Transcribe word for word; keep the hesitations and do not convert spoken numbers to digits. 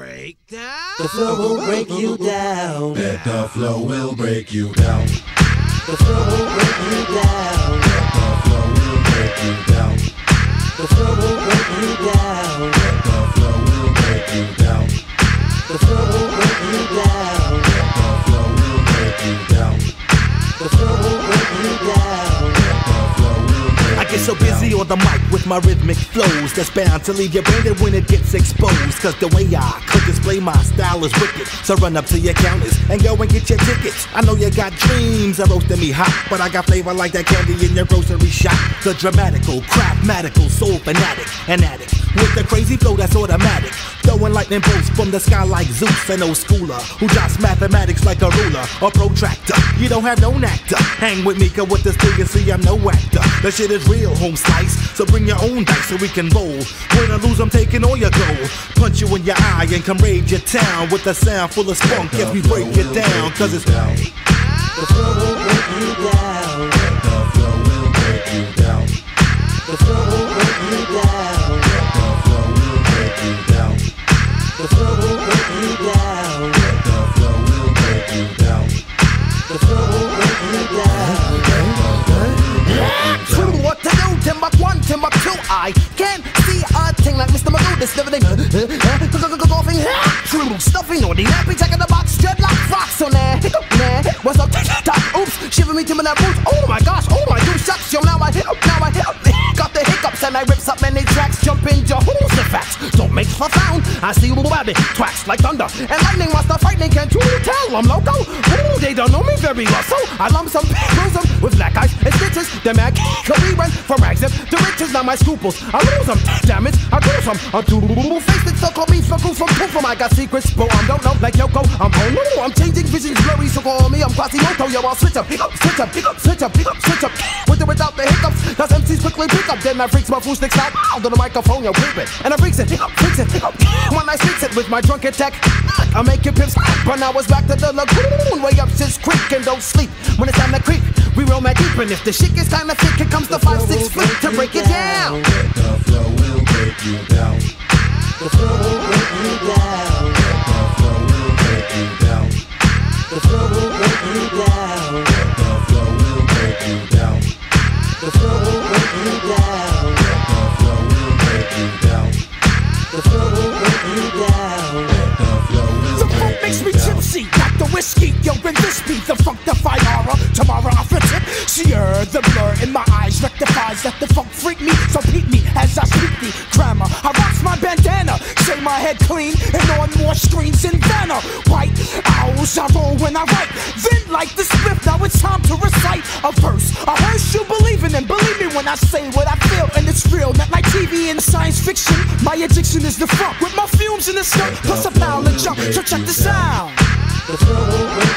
Breakdown. The flow will break you down. Bet the flow will break you down. The flow will break you down. Bet the flow will break you down. The flow will break you down. Bet the flow will break you down. The flow will break you down. Bet the flow will break you down. The flow will break you down. I get so busy on the mic with my rhythmic flows that's bound to leave you branded when it gets exposed. Cause the way I could display my style is wicked. So run up to your counters and go and get your tickets. I know you got dreams of roasting me hot, but I got flavor like that candy in your grocery shop. The dramatical, craftmatical, soul fanatic, an addict with the crazy flow that's automatic. Throwing lightning bolts from the sky like Zeus, an old schooler who drops mathematics like a ruler or protractor. You don't have no actor. Hang with me, cause with this thing you see I'm no actor. The shit is real, home slice, so bring your own dice so we can roll. Win or lose, I'm taking all your gold. Punch you in your eye and come raid your town with a sound full of spunk as we break it down. Cause it's down. The flow will break you down. The flow will break you down. The flow will break you down. The flow will break you down. The flow will break you down. The flow will break you down. The flow will break you down. True, what to do? Timbuk one, Timbuk two. I can't see a thing like Mister Magoo. This never thing. Golfing, true, stuffing, or the nappy, checking the box, dreadlock, fox on there. Hiccup, nah. What's up? Tick-tock, oops, shiver me to my boots. Oh my gosh, oh my two shucks. Yo, now I hit up, now I hit up. Got the hiccups and I rips up many tracks. Jump in, who's the facts? Don't make for sound. I see you rabbit, twacks like thunder. And lightning while start frightening, can't you tell I'm loco? Ooh, they don't know me very well. So I lump some, bruise them with black eyes and stitches. The mag, can we run from rags to riches? Now my scruples, I lose them. Damn it, I lose them. I'm too face it, so call me for goof from poof. I got secrets, but I don't know like Yoko. I'm oh no, I'm changing visions blurry, so call me. I'm Quasimodo, yo, I'll switch up, switch up, switch up, switch up, switch up. With or without the hiccups, cause M Cs quickly pick up. Then I freaks my F U-Schnickens out out on the microphone, yo, creep it. And I freaks it, freaks it, when I speaks it with my drunken tech, I make it pips. But now it's back to the lagoon, way up Sis Creek and don't sleep when it's time to creep. We roll that deep, and if the shit gets kind of thick, it comes the five, six feet to break it down. The flow will break you down. The flow will break you down. The flow will break you down. The flow will break you down. The flow will break you down. The flow will break you down. The flow will break you down. The flow will break you down. The flow will The funk makes me tipsy, not the whiskey. Yo, when this be the funkified aura, tomorrow I fit it. Sheer the blur in my eyes rectifies that the funk freak me. So peep me as I speak the grammar. I rocks my bandana, shave my head clean, and on more screens than Vanna. White owls, I roll when I write. Then like the script, now it's time to recite a verse. A hearse you believe in, and believe me when I say what I feel, and it's real, not like T V and science fiction. My addiction is the funk with my fumes in the skunk, plus a pound of junk. So check this out. The flow will break